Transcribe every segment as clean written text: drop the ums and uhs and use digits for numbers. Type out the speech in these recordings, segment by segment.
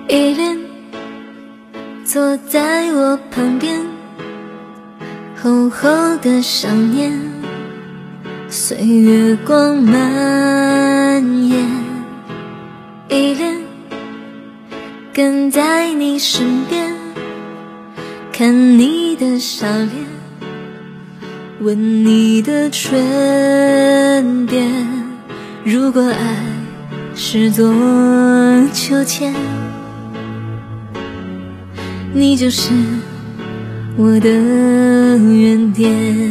依恋坐在我旁边，厚厚的想念，随月光蔓延。依恋跟在你身边，看你的笑脸，吻你的唇边。如果爱是座秋千，你就是我的原点。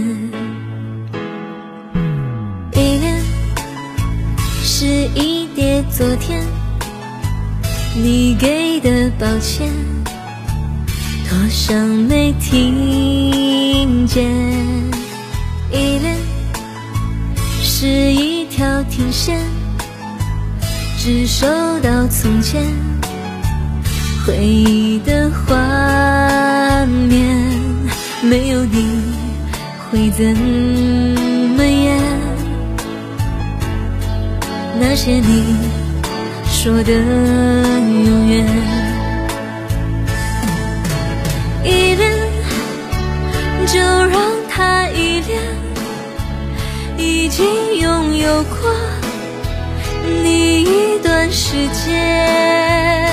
依恋是一叠昨天你给的抱歉，多想没听见。依恋是一条天线，只收到从前回忆的画面，没有你会怎么演？那些你说的永远。依恋就让它依恋，已经拥有过你一段时间。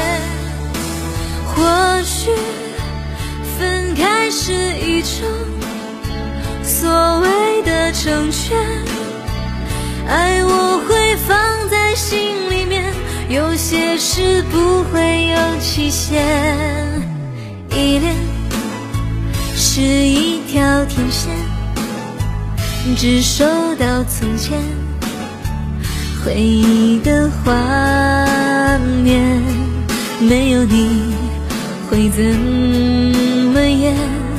或许分开是一种所谓的成全，爱我会放在心里面，有些事不会有期限。依恋是一条天线，只收到从前回忆的画面，没有你会怎么演？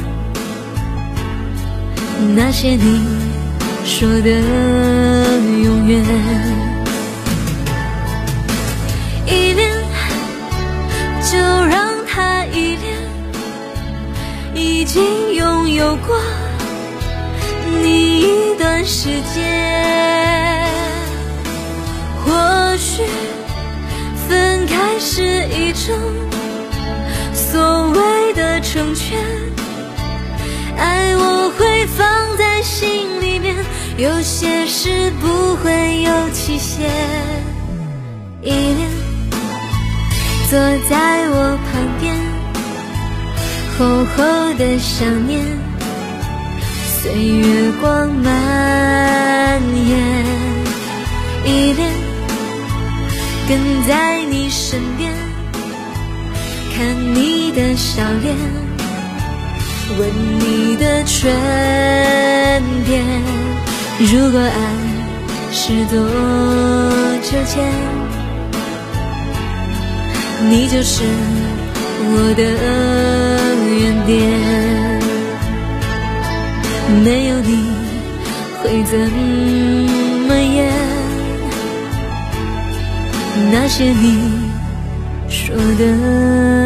那些你说的永远。依恋就让它依恋，已经拥有过你一段时间。或许分开是一种所谓的成全，爱我会放在心里面，有些事不会有期限。依恋坐在我旁边，厚厚的想念，随月光蔓延。依恋跟在你身边，看你的笑脸，吻你的唇边。如果爱是座秋千，你就是我的原点。没有你会怎么演？那些你说的